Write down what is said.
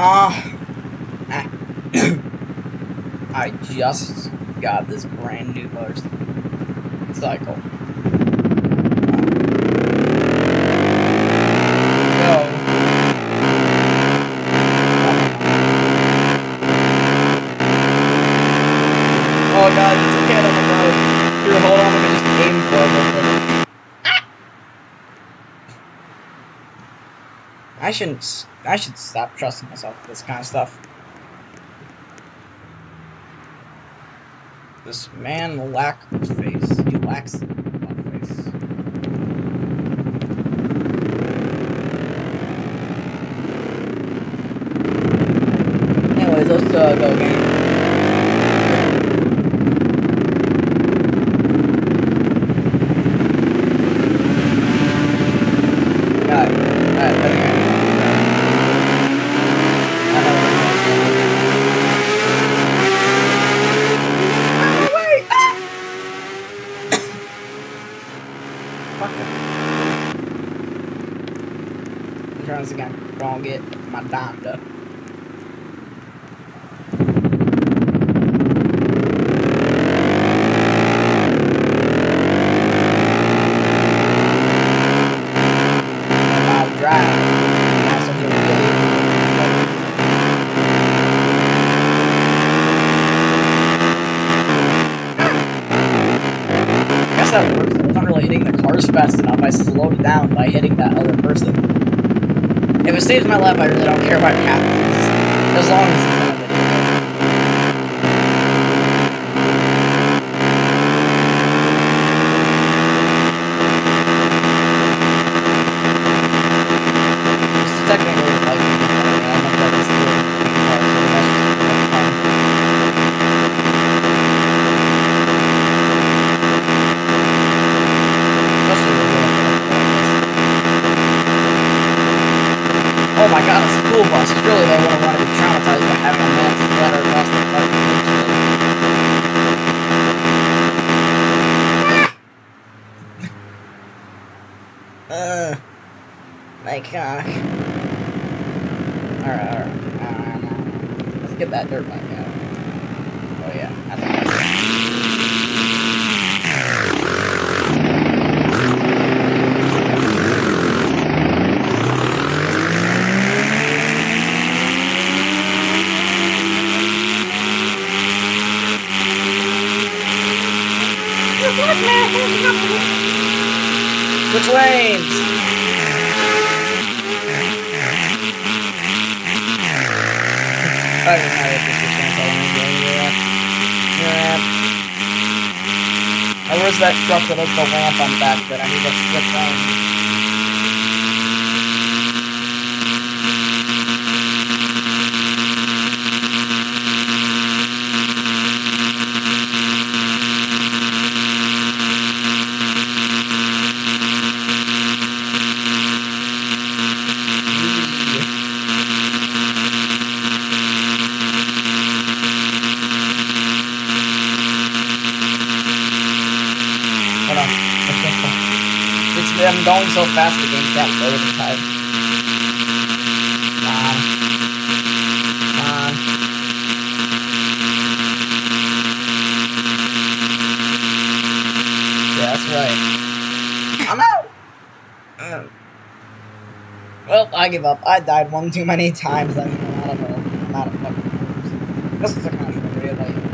Ah. I just got this brand new motorcycle. Oh god, there's a kid on the road. Here, hold on, let me just aim for it real quick. I should stop trusting myself with this kind of stuff. This man lacks face. He lacks face. Anyways, let's go game. Turns again, wrong get my dime up. That works. I wasn't really hitting the cars fast enough. I slowed it down by hitting that other person. If it saves my life, I really don't care what happens. As long as it's in a video. It's technically like, I'm not that it's still making cars, so that's just fun. Oh my god, it's a school bus. Surely they wouldn't want to be traumatized by having a man splatter across the fucking my cock. Alright. Let's get that dirt bike out. Oh yeah, I think that's it. Switch lanes! I don't know if this is where's that truck that has the ramp on back that I need to switch lanes? I'm going so fast the game can't load in time. Come on. Yeah, that's right. I'm out! Well, I give up. I died one too many times. I mean, I don't know. I'm not a fucking person. This is a kind of video, like...